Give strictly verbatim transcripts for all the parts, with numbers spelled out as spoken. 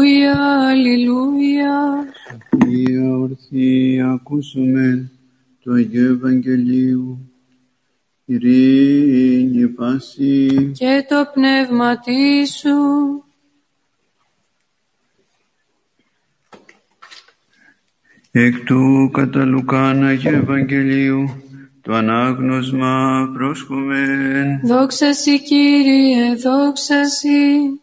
Αλληλούια, αλληλούια. Θεία ορθή ακούσομεν το Αγίου Ευαγγελίου. Ειρήνη πάση Και το πνεύματι σου. Εκ του κατά Λουκάν Αγίου Ευαγγελίου το ανάγνωσμα πρόσχομεν. Δόξα σοι, Κύριε, δόξα σοι.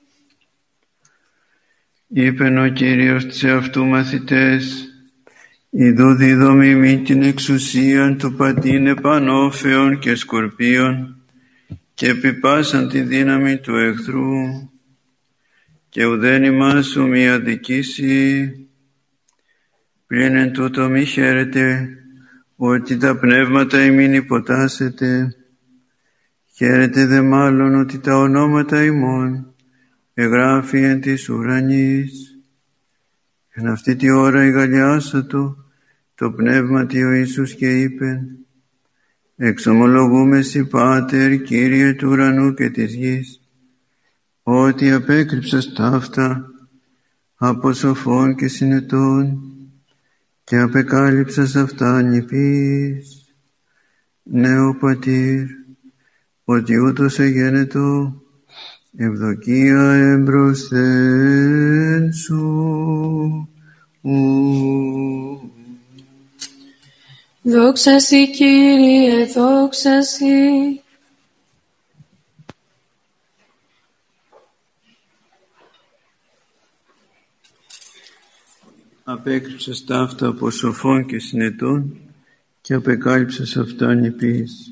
Είπεν ο Κύριος σε αυτού μαθητές, «Ιδού δίδομη μη την εξουσίαν του πατήν επανώφεων και σκορπίων και επιπάσαν τη δύναμη του εχθρού και ουδέν ημάς σου μη αδικήσει. Πλην εν τούτο μη χαίρετε ότι τα πνεύματα ημίν υποτάσσετε, χαίρετε δε μάλλον ότι τα ονόματα ημών εγγράφει εν της ουρανής». Εν αυτή τη ώρα εγαλιάσατο το πνεύματι ο Ιησούς και είπεν, «Εξομολογούμε σοι, Πάτερ, Κύριε του ουρανού και της γης, ότι απέκρυψας ταύτα από σοφών και συνετών και απεκάλυψας αυτά νηπίς. Ναι, ο Πατήρ, ότι ούτως εγένετο ευδοκία εμπροσθέν σου». Δόξα σοι, Κύριε, δόξα σοι. Απέκρυψας ταύτα από σοφών και συνετών και απεκάλυψας αυτά νηπίς.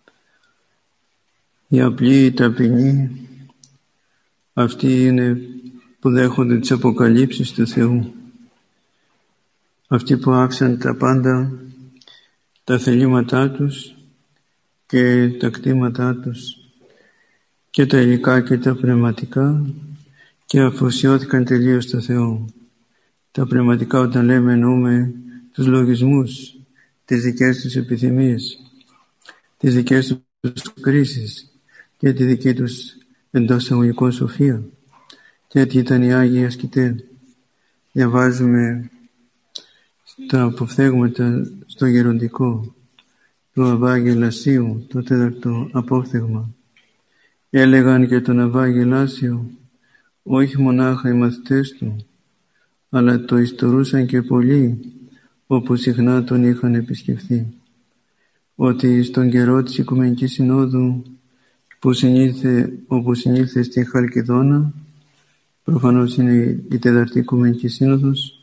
Οι απλοί, οι ταπεινοί, αυτοί είναι που δέχονται τις αποκαλύψεις του Θεού. Αυτοί που άφησαν τα πάντα, τα θελήματά τους και τα κτήματά τους και τα υλικά και τα πνευματικά και αφοσιώθηκαν τελείως στο Θεό. Τα πνευματικά, όταν λέμε, εννοούμε τους λογισμούς, τις δικές τους επιθυμίες, τις δικές τους κρίσεις και τη δική τους εντός εισαγωγικών σοφία. Τέτοιοι ήταν οι Άγιοι ασκητές. Διαβάζουμε τα αποφθέγματα στο γεροντικό του Αββά Γελασίου, το τέταρτο απόφθεγμα. Έλεγαν για τον Αββά Γελάσιο όχι μονάχα οι μαθητές του, αλλά το ιστορούσαν και πολλοί, όπου συχνά τον είχαν επισκεφθεί, ότι στον καιρό της Οικουμενικής Συνόδου που συνήλθε, όπου συνήλθε στη Χαλκιδόνα, προφανώς είναι η Τέταρτη Οικουμενική Σύνοδος,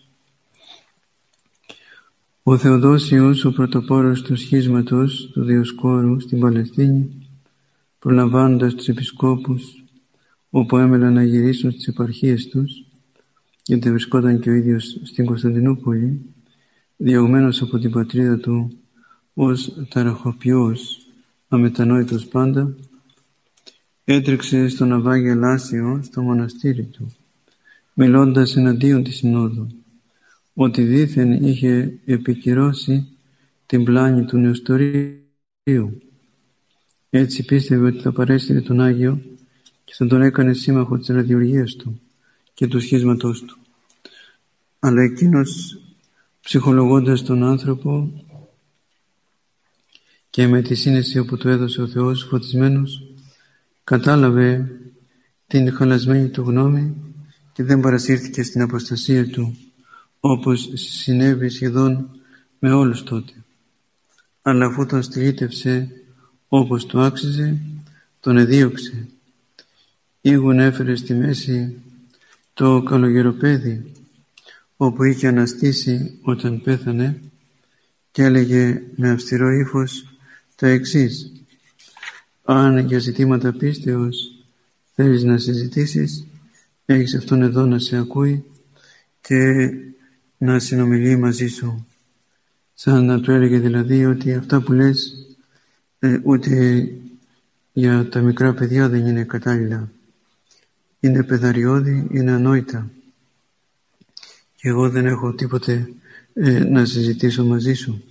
ο Θεοδόσιος, ο πρωτοπόρος του σχίσματος του Διοσκόρου στην Παλαιστίνη, προλαμβάνοντας τους επισκόπους, όπου έμελαν να γυρίσουν στις επαρχίες τους, γιατί βρισκόταν και ο ίδιος στην Κωνσταντινούπολη, διωγμένος από την πατρίδα του ως ταραχοποιός, αμετανόητος πάντα, έτρεξε στον Αββά Γελάσιο στο μοναστήρι του, μιλώντας εναντίον της Συνόδου, ότι δήθεν είχε επικυρώσει την πλάνη του Νεοστορίου. Έτσι πίστευε ότι θα παρέστηρε τον Άγιο και θα τον έκανε σύμμαχο της ραδιουργίας του και του σχίσματός του. Αλλά εκείνος, ψυχολογώντας τον άνθρωπο και με τη σύνεση όπου του έδωσε ο Θεός φωτισμένος, κατάλαβε την χαλασμένη του γνώμη και δεν παρασύρθηκε στην αποστασία του, όπως συνέβη σχεδόν με όλους τότε. Αλλά αφού τον στυλίτευσε όπως του άξιζε, τον εδίωξε. Ήγουν έφερε στη μέση το καλογεροπέδι, όπου είχε αναστήσει όταν πέθανε, και έλεγε με αυστηρό ύφος τα εξής: «Αν για ζητήματα πίστεως θέλεις να συζητήσεις, έχεις αυτόν εδώ να σε ακούει και να συνομιλεί μαζί σου». Σαν να του έλεγε δηλαδή ότι αυτά που λες ε, ούτε για τα μικρά παιδιά δεν είναι κατάλληλα. Είναι παιδαριώδη, είναι ανόητα. Και εγώ δεν έχω τίποτε ε, να συζητήσω μαζί σου.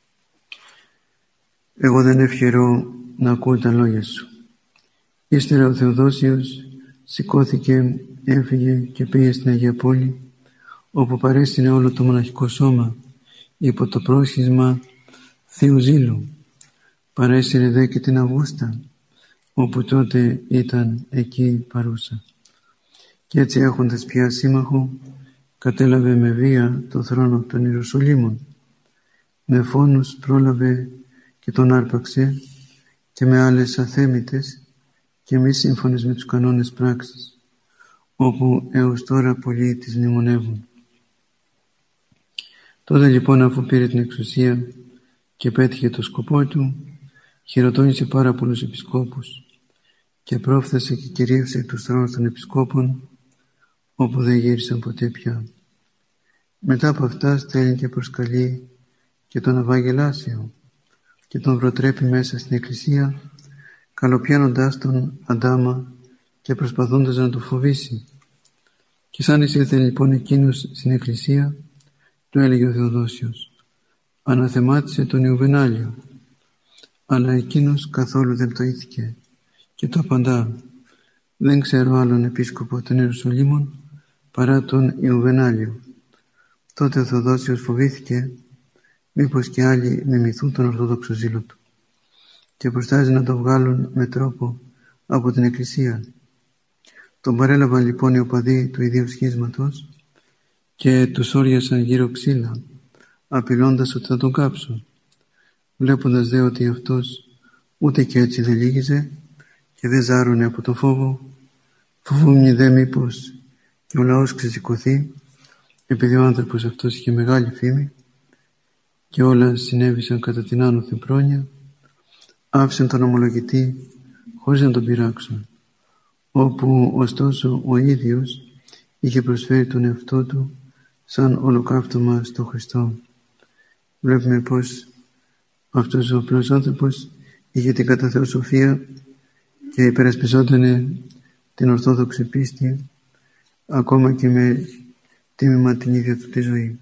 Εγώ δεν ευχερώ να ακούω τα λόγια σου. Ύστερα ο Θεοδόσιος σηκώθηκε έφυγε και πήγε στην Αγία Πόλη, όπου παρέστηνε όλο το μοναχικό σώμα υπό το πρόσχισμα Θείου Ζήλου. Παρέστειλε δε και την Αυγούστα, όπου τότε ήταν εκεί παρούσα. Και έτσι, έχοντας πια σύμμαχο, κατέλαβε με βία το θρόνο των Ιεροσολύμων. Με φόνους πρόλαβε και τον άρπαξε, και με άλλες αθέμητες και μη σύμφωνες με τους κανόνες πράξης, όπου έως τώρα πολλοί τις μνημονεύουν. Τότε λοιπόν, αφού πήρε την εξουσία και πέτυχε το σκοπό του, χειροτώνησε πάρα πολλούς επισκόπους και πρόφθασε και κυρίευσε τους θρόνους των επισκόπων, όπου δεν γύρισαν ποτέ πια. Μετά από αυτά στέλνει και προσκαλεί και τον Αββά Γελάσιο και τον προτρέπει μέσα στην εκκλησία, καλοπιάνοντάς τον αντάμα και προσπαθώντας να τον φοβήσει. Και σαν εισήλθε λοιπόν εκείνος στην εκκλησία, του έλεγε ο Θεοδόσιος: «Αναθεμάτισε τον Ιουβενάλιο». Αλλά εκείνος καθόλου δεν πτωήθηκε και το απαντά: «Δεν ξέρω άλλον επίσκοπο των Ιερουσαλήμων παρά τον Ιουβενάλιο». Τότε ο Θεοδόσιος φοβήθηκε μήπως και άλλοι μιμηθούν τον Ορθόδοξο ζήλο του και προστάζει να το βγάλουν με τρόπο από την εκκλησία. Τον παρέλαβαν λοιπόν οι οπαδοί του ιδίου σχίσματος και τους όριασαν γύρω ξύλα, απειλώντας ότι θα τον κάψουν. Βλέποντας δε ότι αυτός ούτε και έτσι δεν λύγιζε και δεν ζάρουνε από το φόβο, φοβούμενοι δε μήπως και ο λαός ξεσηκωθεί, επειδή ο άνθρωπος αυτός είχε μεγάλη φήμη και όλα συνέβησαν κατά την άνωθεν πρόνοια, άφησαν τον ομολογητή χωρίς να τον πειράξουν, όπου ωστόσο ο ίδιος είχε προσφέρει τον εαυτό του σαν ολοκαύτωμα στο Χριστό. Βλέπουμε πως αυτός ο απλός άνθρωπος είχε την κατά Θεό σοφία και υπερασπιζόταν την ορθόδοξη πίστη ακόμα και με τίμημα την ίδια του τη ζωή.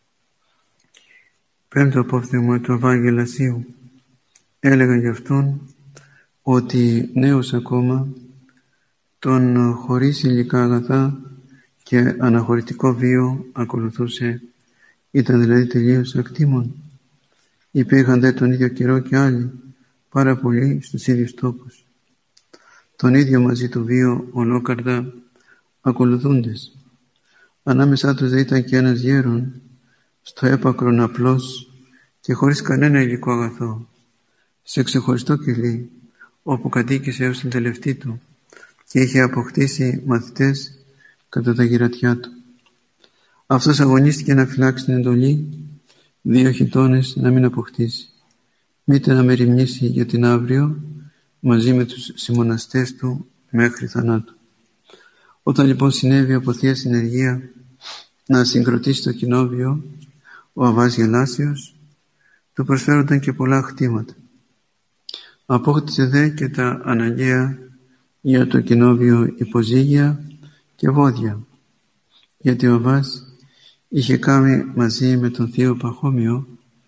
Πέμπτο απόφθεγμα του Αββά Γελασίου. Έλεγαν γι' αυτόν ότι νέος ακόμα, τον χωρίς υλικά αγαθά και αναχωρητικό βίο ακολουθούσε, ήταν δηλαδή τελείως ακτήμων. Υπήρχαν δε τον ίδιο καιρό και άλλοι, πάρα πολλοί στους ίδιους τόπους, τον ίδιο μαζί του βίο ολόκαρδα ακολουθούντες. Ανάμεσά τους δε ήταν και ένας γέρον, στο έπακρον απλός και χωρίς κανένα υλικό αγαθό, σε ξεχωριστό κελί, όπου κατοίκησε έως την τελευταία του και είχε αποκτήσει μαθητές κατά τα γυρατιά του. Αυτός αγωνίστηκε να φυλάξει την εντολή δύο χιτώνες να μην αποκτήσει, μήτε να μεριμνήσει για την αύριο μαζί με τους συμμοναστές του μέχρι θανάτου. Όταν λοιπόν συνέβη από θεία συνεργία να συγκροτήσει το κοινόβιο, ο Αββάς Γελάσιος του προσφέρονταν και πολλά χτήματα. Απόκτησε δε και τα αναγκαία για το κοινόβιο υποζύγια και βόδια, γιατί ο Αββάς είχε κάνει μαζί με τον θείο Παχώμιο,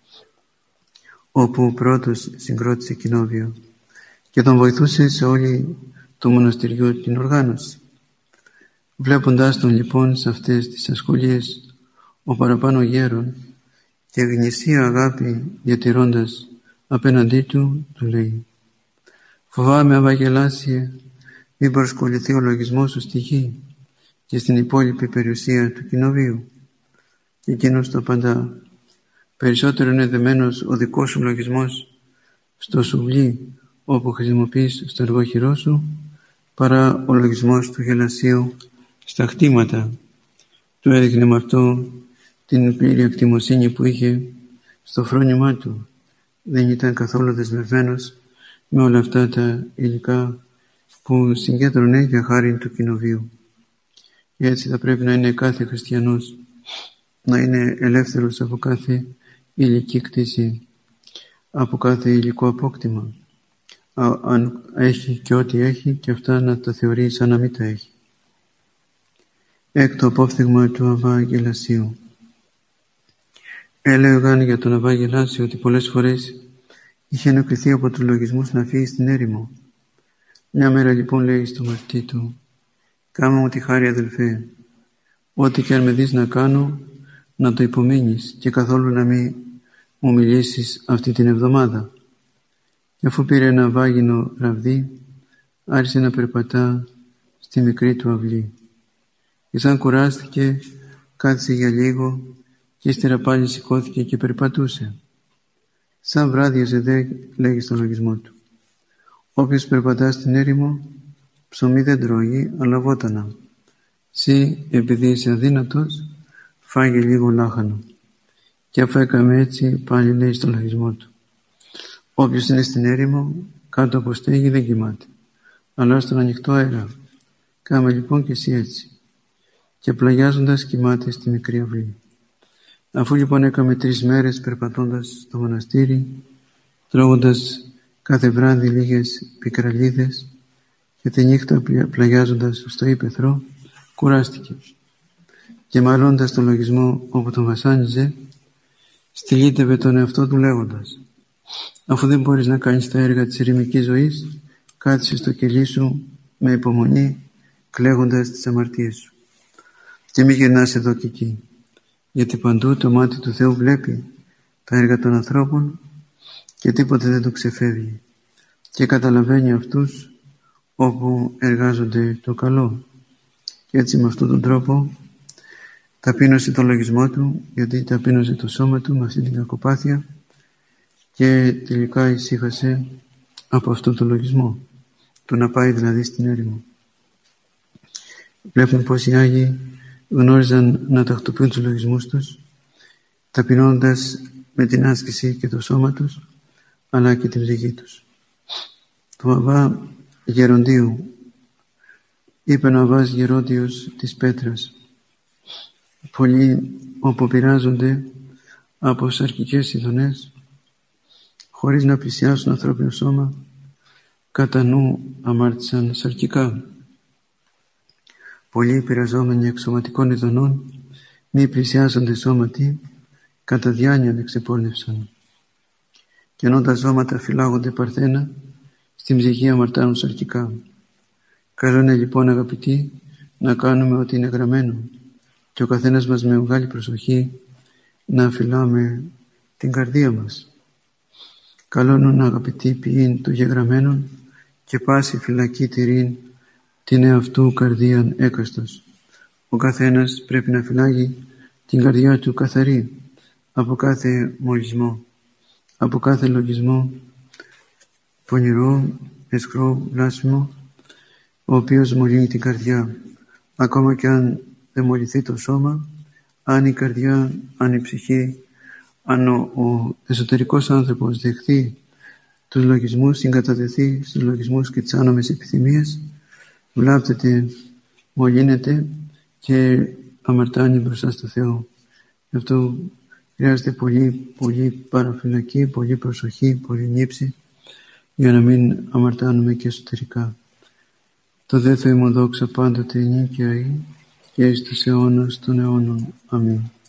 όπου πρώτος συγκρότησε κοινόβιο και τον βοηθούσε σε όλη το μοναστηριό την οργάνωση. Βλέποντας τον λοιπόν σε αυτές τις ασχολίες, ο παραπάνω γέρον και γνησία αγάπη διατηρώντας απέναντί του, του λέει: «Φοβάμαι, Αββά Γελάσιε, μην προσκοληθεί ο λογισμός σου στη γη και στην υπόλοιπη περιουσία του κοινοβίου». Και εκείνος το απαντά: «Περισσότερο είναι δεμένος ο δικός σου λογισμός στο σουβλί όπου χρησιμοποιείς στο εργόχειρό σου, παρά ο λογισμός του Γελασίου στα χτήματα». Του έδειχνε με αυτό την πλήρη εκτιμοσύνη που είχε στο φρόνημά του. Δεν ήταν καθόλου δεσμευμένος με όλα αυτά τα υλικά που συγκέντρωνε για χάρη του κοινοβίου. Και έτσι θα πρέπει να είναι κάθε χριστιανός, να είναι ελεύθερος από κάθε υλική κτήση, από κάθε υλικό απόκτημα, αν έχει και ό,τι έχει, και αυτά να τα θεωρεί σαν να μην τα έχει. Έκτο απόφθεγμα του Αββά Γελασίου. Έλεγαν για τον Αββά Γελάσιο ότι πολλές φορές είχε ενοχληθεί από τους λογισμούς να φύγει στην έρημο. Μια μέρα λοιπόν λέει στο μαθητή του: Κάμε μου τη χάρη, αδελφέ, ό,τι και αν με δεις να κάνω, να το υπομείνεις και καθόλου να μην μου μιλήσεις αυτή την εβδομάδα. Και αφού πήρε ένα βάγινο ραβδί, άρχισε να περπατά στη μικρή του αυλή. Και σαν κουράστηκε, κάθισε για λίγο και ύστερα πάλι σηκώθηκε και περπατούσε. Σαν βράδιασε δε, λέγει στον λογισμό του. Όποιος περπατά στην έρημο, ψωμί δεν τρώγει, αλλά βότανα. Συ, επειδή είσαι αδύνατος, φάγε λίγο λάχανο. Και αφού έκαμε έτσι, πάλι λέει στον λογισμό του. Όποιος είναι στην έρημο, κάτω από στέγη δεν κοιμάται, αλλά στον ανοιχτό αέρα. Κάμε λοιπόν και εσύ έτσι. Και πλαγιάζοντας κοιμάται στη μικρή αυλή. Αφού λοιπόν έκαμε τρεις μέρες περπατώντας στο μοναστήρι, τρώγοντας κάθε βράδυ λίγες πικραλίδες και τη νύχτα πλαγιάζοντας στο ύπαιθρο, κουράστηκε. Και μαλώντας τον λογισμό όπου τον βασάνιζε, στυλίτευε τον εαυτό του λέγοντας: αφού δεν μπορείς να κάνεις τα έργα της ερημικής ζωής, κάθισε στο κελί σου με υπομονή, κλαίγοντας τις αμαρτίες σου. Και μη γυρνάς εδώ και εκεί, γιατί παντού το μάτι του Θεού βλέπει τα έργα των ανθρώπων και τίποτε δεν το ξεφεύγει και καταλαβαίνει αυτούς όπου εργάζονται το καλό. Και έτσι με αυτόν τον τρόπο ταπείνωσε το λογισμό του, γιατί ταπείνωσε το σώμα του με αυτή την κακοπάθεια και τελικά ησύχασε από αυτό το λογισμό, το να πάει δηλαδή στην έρημο. Βλέπουμε πως οι Άγιοι γνώριζαν να τακτοποιούν τους λογισμούς τους, ταπεινώντας με την άσκηση και το σώμα τους, αλλά και την ψυχή τους. Το Αββά Γεροντίου, είπε ο Αββάς Γερόντιος της Πέτρας, πολλοί όπου πειράζονται από σαρκικές ειδονές, χωρίς να πλησιάσουν ανθρώπινο σώμα, κατά νου αμάρτησαν σαρκικά. Πολλοί πειραζόμενοι εξωματικών ειδονών, μη πλησιάζονται σώματι, κατά διάνοιαν εξεπόλνευσαν. Και ενώ τα σώματα φυλάγονται παρθένα, στην ψυχή αμαρτάνουν σαρκικά. Καλό είναι λοιπόν, αγαπητοί, να κάνουμε ό,τι είναι γραμμένο και ο καθένας μας με μεγάλη προσοχή να φυλάμε την καρδία μας. Καλό είναι, αγαπητοί, ποιήν το γεγραμμένον και πάση φυλακή τηρήν την εαυτού καρδίαν έκαστος. Ο καθένας πρέπει να φυλάγει την καρδιά του καθαρή από κάθε μολυσμό, από κάθε λογισμό πονηρό, αισχρό, βλάσιμο, ο οποίος μολύνει την καρδιά. Ακόμα και αν δεν μολυθεί το σώμα, αν η καρδιά, αν η ψυχή, αν ο, ο εσωτερικός άνθρωπος δεχθεί τους λογισμούς, συγκατατεθεί στους λογισμούς και τις άνομες επιθυμίες, βλάπτεται, μολύνεται και αμαρτάνει μπροστά στο Θεό. Γι' αυτό χρειάζεται πολύ, πολύ παραφυλακή, πολύ προσοχή, πολύ νύψη, για να μην αμαρτάνουμε και εσωτερικά. Το δε Θεό ημών δόξα πάντοτε νίκαια ή και εις τους αιώνας των αιώνων. Αμήν.